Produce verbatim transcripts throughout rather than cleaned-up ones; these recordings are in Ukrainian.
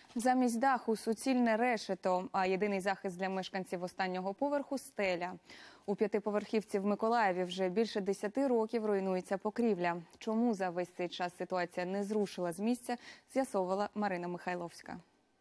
Замість даху суцільне решето, а єдиний захист для мешканців останнього поверху – стеля. У п'ятиповерхівці в Миколаєві вже більше десяти років руйнується покрівля. Чому за весь цей час ситуація не зрушила з місця, з'ясовувала Марина Михайловська.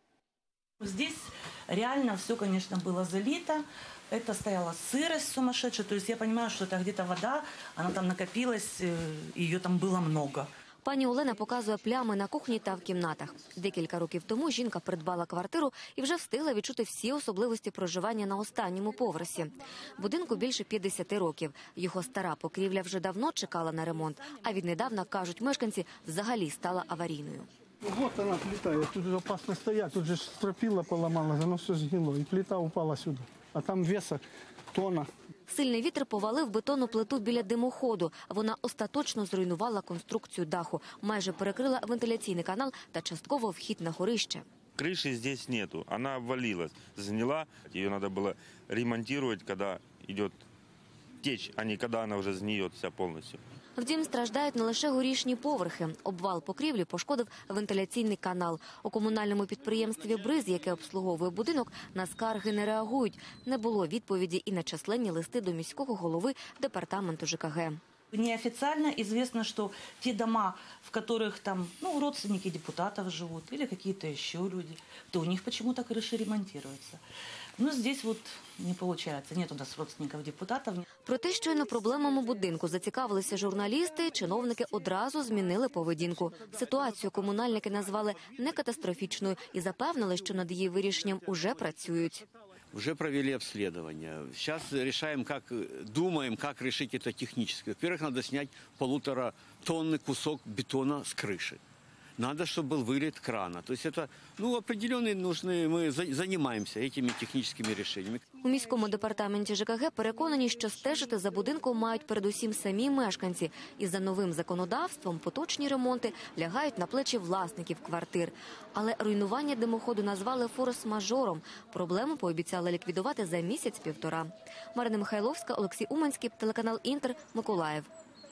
Здесь реально все, конечно, было залито. Это стояла сырость сумасшедшая. То есть я понимаю, что это где-то вода, она там накопилась, ее там было много. Пані Олена показує плями на кухні та в кімнатах. Декілька років тому жінка придбала квартиру і вже встигла відчути всі особливості проживання на останньому поверсі. Будинку більше п'ятдесят років. Його стара покрівля вже давно чекала на ремонт, а віднедавна, кажуть мешканці, взагалі стала аварійною. Вот она плита, тут же опасно стоять, тут же стропила поломалась, оно все сгнило, и плита упала сюда. А там веса тонна. Сильний вітер повалив бетонну плиту біля димоходу. Вона остаточно зруйнувала конструкцію даху, майже перекрила вентиляційний канал та частково вхід на горище. Крыши здесь нету, она обвалилась, сгнила. Ее надо было ремонтировать, когда идет течь, а не когда она уже сгниет вся полностью. Втім, страждають не лише горішні поверхи. Обвал покрівлі пошкодив вентиляційний канал. У комунальному підприємстві «Бриз», яке обслуговує будинок, на скарги не реагують. Не було відповіді і на численні листи до міського голови департаменту ЖКГ. Неофициально известно, что те дома, в которых там, ну, родственники депутатов живут или какие-то еще люди, то у них почему-то крыши ремонтируются. Но здесь вот не получается, нет у нас родственников депутатов. Проте, щойно проблемами будинку зацікавилися журналісти, чиновники одразу змінили поведінку. Ситуацію комунальники назвали не катастрофічною і запевнили, що над її вирішенням уже працюють. Уже провели обследование. Сейчас решаем, как, думаем, как решить это технически. Во-первых, надо снять полутора тонны кусок бетона с крыши. Надо, чтобы был вылет крана. То есть это, ну, определенные нужны, мы занимаемся этими техническими решениями. У міському департаменті ЖКГ переконані, що стежити за будинком мають передусім самі мешканці. І за новим законодавством поточні ремонти лягають на плечі власників квартир. Але руйнування димоходу назвали форс-мажором. Проблему пообіцяли ліквідувати за місяць-півтора. Марина Михайловська, Олексій Уманський, телеканал «Інтер», Миколаїв.